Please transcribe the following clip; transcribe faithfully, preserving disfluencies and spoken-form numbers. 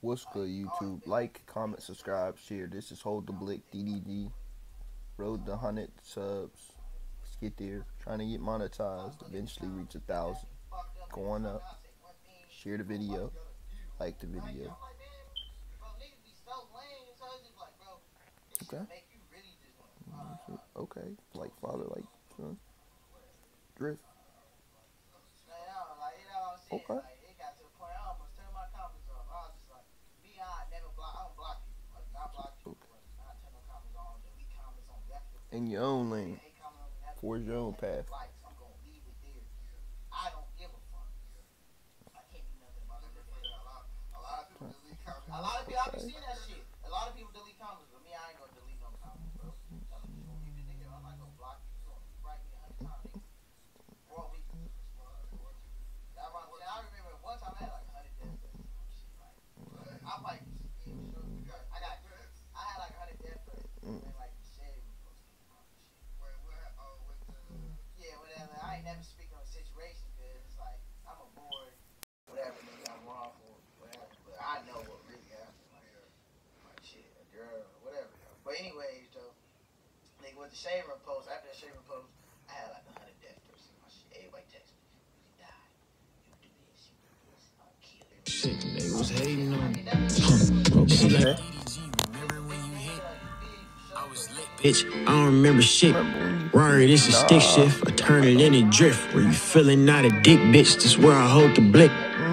What's good, YouTube? Like, comment, subscribe, share. This is Hold the Blick, D D G. Road to one hundred subs. Let's get there. Trying to get monetized. Eventually reach a thousand. Going up. Share the video. Like the video. Okay. Okay. Like father, like son. Drift. Okay. In your own lane, towards your own path. A lot of people, I be seeing that shit. A lot of people delete comments, but me, I ain't gonna delete no comments, bro. I'm just gonna leave it nigga. I'm not gonna block you. So you write me a hundred times. Bro, we. That's what I'm saying. I remember one time I had like a hundred death threats. Shit, like, I like, I got, I had like a hundred death threats, and like shit was supposed to be my shit. Wait, where? Oh, with the. Yeah, whatever. I ain't never speaking on the situation because it's like I'm a bored, whatever nigga I'm wrong for, whatever. But I know what really happened. Like, like shit, a girl, whatever. But anyways, though, like with the shaver post, after the shaver post, I had like a hundred death threats in my shit. Everybody text me, you died, you do this, you do this, I'll kill you. Shit, they was hating on me. Okay. Bitch, I don't remember shit. Rory, this is stick shift. I turn it into drift. Where you feeling not a dick, bitch? This where I hold the blick.